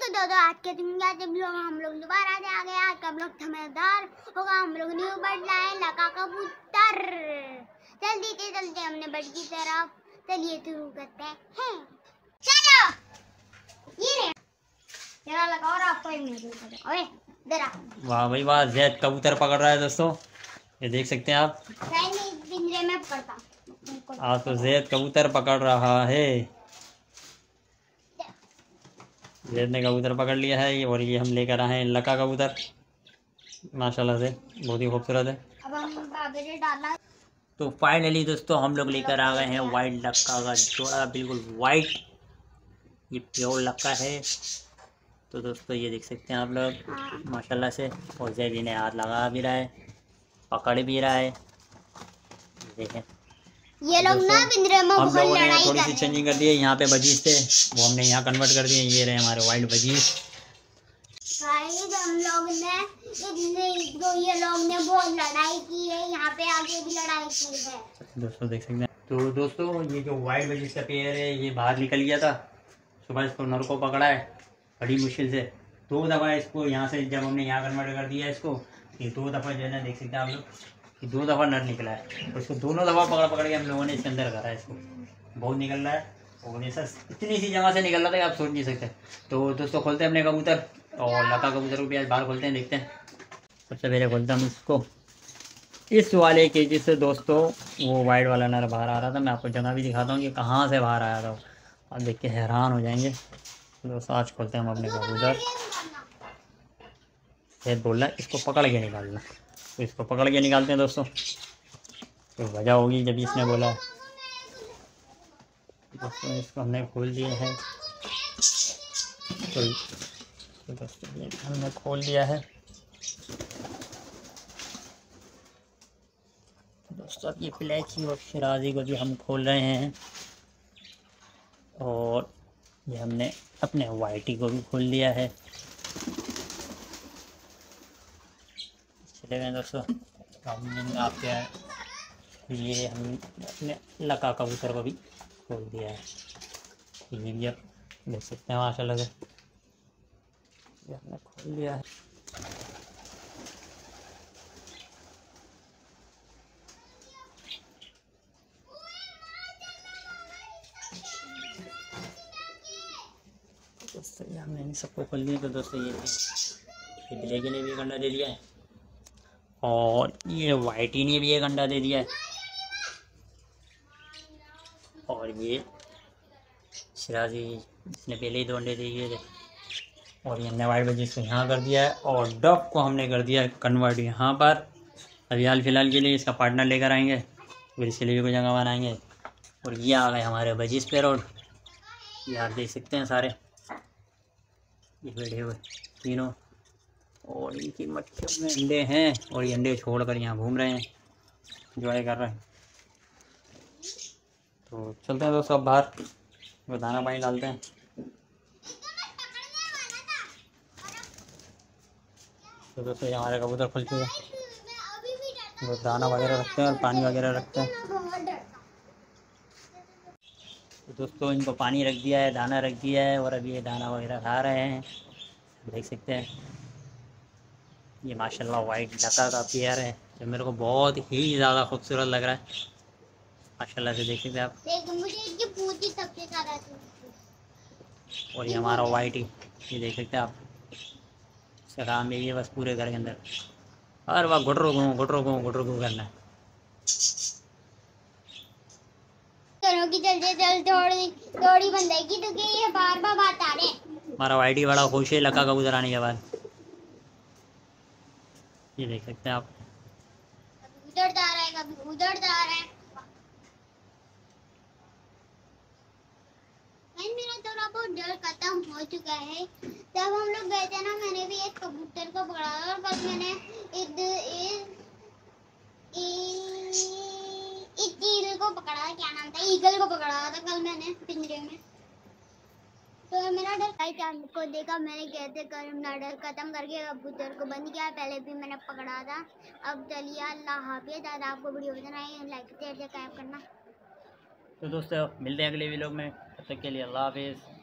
तो आज के दिन ब्लॉग हम लोग दोबारा आ गए। आज का ब्लॉग धमाकेदार होगा। हम लोग न्यू बर्ड लाए लका कबूतर। जल्दी से चलते हमने बर्ड की तरफ। चलिए शुरू करते हैं। चलो ये जरा लगाओ और आपको एक मिनट। ओए इधर आ। वाह भाई वाह, जैद कबूतर पकड़ रहा है दोस्तों, ये देख सकते हैं आप। पिंजरे में पड़ता आज तो जैद कबूतर पकड़ रहा है। जैद ने कबूतर पकड़ लिया है और ये हम लेकर आए हैं लका कबूतर। माशाल्लाह से बहुत ही खूबसूरत है। अब हम बाबे ने डाला। तो फाइनली दोस्तों हम लोग लेकर आ गए हैं वाइट लक्का का जोड़ा, बिल्कुल वाइट, ये प्योर लक्का है। तो दोस्तों ये देख सकते हैं आप लोग माशाल्लाह से। और जैद इन्हें हाथ लगा भी रहा है, पकड़ भी रहा है। देखें ये लोग ना पिंजरे में हम लोगों ने लड़ाई थोड़ी सी चेंजिंग कर दी है। यहाँ पे बजीज थे, वो हमने यहाँ कन्वर्ट कर दिए। ये रहे हमारे वाइल्ड बजीज। हम लोग ने ये लोग ने बहुत लड़ाई की है, यहाँ पे आगे भी लड़ाई की है दोस्तों देख सकते हैं। तो दोस्तों ये जो वाइल्ड बजीज का पेयर है ये बाहर निकल गया था। सुबह इसको नर को पकड़ा है बड़ी मुश्किल से। 2 दफ़ा इसको यहाँ से जब हमने यहाँ कन्वर्ट कर दिया इसको, ये 2 दफ़ा जो है ना देख सकते हैं आप लोग, ये 2 दफ़ा नर निकला है। और इसको दोनों दफ़ा पकड़ पकड़ के हम लोगों ने इसके अंदर करा है। इसको बहुत निकल रहा है और ऐसा इतनी सी जगह से निकल रहा था कि आप सोच नहीं सकते। तो दोस्तों खोलते हैं अपने कबूतर और लका कबूतर को भी आज बाहर खोलते हैं, देखते हैं। सबसे पहले खोलते हैं हम इसको इस वाले केजी से। दोस्तों वो वाइट वाला नर बाहर आ रहा था, मैं आपको जगह भी दिखाता हूँ कि कहाँ से बाहर आया था। आप देख के हैरान हो जाएंगे। दोस्तों आज खोलते हैं हम अपने कबूतर। शायद बोल रहा है इसको पकड़ के निकालना, तो इसको पकड़ के निकालते हैं दोस्तों। तो वजह होगी जब इसने बोला। दोस्तों इसको हमने खोल दिया है। तो दोस्तों हमने खोल दिया है। दोस्तों अब ये प्लेची और शिराजी को भी हम खोल रहे हैं। और ये हमने अपने वाइटी को भी खोल लिया है। चले गए दोस्तों। हम आपके ये हम अपने लका कबूतर को भी खोल दिया है। ये भी आप देख सकते हैं माशाल्लाह से, ये हमने खोल लिया है। दोस्तों ये हमने इन सबको खोल दिया। तो दोस्तों ये ब्लैक ने भी एक अंडा दे दिया है और ये वाइटी ने भी एक अंडा दे दिया है। और ये शिराजी इसने पहले ही 2 अंडे दे दिए थे। और ये हमने वाइट बजीज को यहाँ कर दिया है और डक को हमने कर दिया है कन्वर्ट यहाँ पर। अभी हाल फिलहाल के लिए इसका पार्टनर लेकर आएंगे, फिर इसके लिए कोई जगह बनाएंगे। और ये आ गए हमारे बजीज पे रोड। ये आप देख सकते हैं सारे ये बैठे हुए तीनों। और इनकी मटकियों में अंडे हैं और ये अंडे छोड़कर यहाँ घूम रहे हैं, एंजॉय कर रहे हैं। तो चलते हैं दोस्तों अब बाहर, वो दाना पानी डालते हैं। तो दोस्तों ये हमारे कबूतर खुल चुके हैं। वो दाना वगैरह रखते हैं और पानी वगैरह रखते हैं। तो दोस्तों इनको पानी रख दिया है, दाना रख दिया है और अभी ये दाना वगैरह खा रहे हैं। देख सकते हैं ये माशाल्लाह वाइट लका का पेयर है जो मेरे को बहुत ही ज़्यादा खूबसूरत लग रहा है माशाल्लाह से। देख सकते हैं आप। मुझे इसकी पूंछ सबसे ज़्यादा। और ये हमारा वाइट ही, ये देख सकते हैं आप। इसका काम यही है बस पूरे घर के अंदर हर वक्त घुटरो घूँ करना है। की जल्दी थोड़ी बंदेगी तो ये बार बात आ रहे। हमारा वाइटी बड़ा खुश है लका कबूतर आने के बाद। ये देख सकते हैं आप। कभी उधर जा रहा है, कभी उधर जा रहा है। मेरा थोड़ा बहुत डर खत्म हो चुका है। जब हम लोग गए थे ना, मैंने भी एक कबूतर को पकड़ा और कल मैंने एक चील को पकड़ा था। क्या नाम था? ईगल को पकड़ा था कल मैंने पिंजरे में। तो मेरा डर चांद को देखा, मैंने कहते कर अपना डर खत्म करके कबूतर को बंद किया। पहले भी मैंने पकड़ा था। अब चलिए अल्लाह हाफिज़। आपको वीडियो पसंद आई लाइक शेयर सब्सक्राइब करना। तो दोस्तों मिलते हैं अगले वीडियो में, तब तक के लिए अल्लाह हाफिज़।